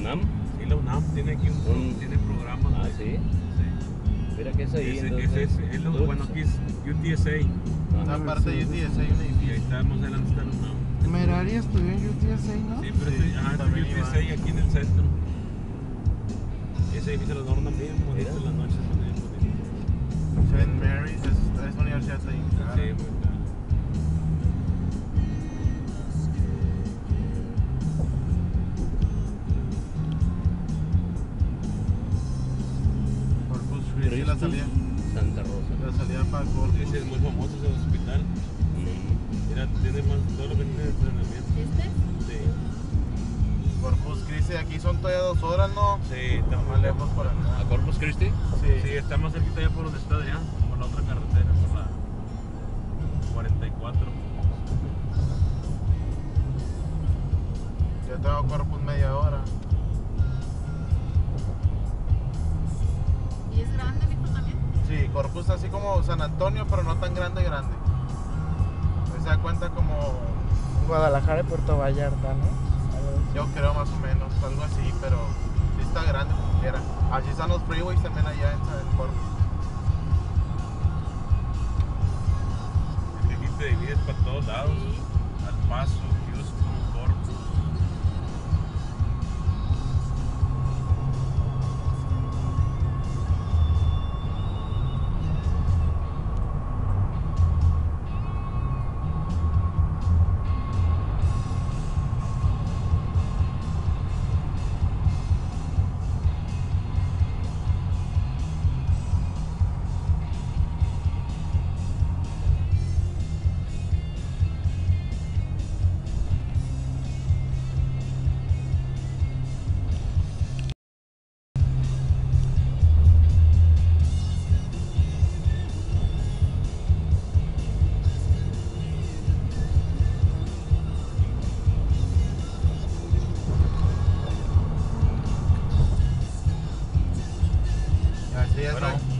UNAM? Sí, la UNAM tiene aquí tiene programas. Ah, sí. Mira que es ahí. Bueno, aquí es UTSA. Aparte de UTSA hay un Y ahí edificio. está, más adelante está la UNAM. Merari estudió en UTSA, ¿no? Sí, pero Sí, también este UTSA aquí en el centro. Ese edificio lo adornan bien bonito en las noches. Bien bonito. St. Mary's es universidad ahí. Sí, muy claro. Corpus Christi la salida. Santa Rosa. La salida para Corpus. Ese es muy famoso ese hospital. Mira, tiene más todo lo que tiene de entrenamiento. ¿Este? Sí. Corpus Christi, aquí son todavía 2 horas, ¿no? Sí, está Más lejos por acá. ¿A Corpus Christi? Sí, está más cerquita ya por donde está Adrián, por la otra carretera, por la 44. Yo tengo Corpus media hora. ¿Y es grande, mijo, también? Sí, Corpus así como San Antonio, pero no tan grande. Se da cuenta como, Guadalajara y Puerto Vallarta, ¿no? yo creo más o menos, algo así, pero sí está grande como quiera. Así están los freeways también allá en Corpus. Es que aquí te divides para todos lados. Sí. Al Paso, Houston, Corpus. Así es, Bueno,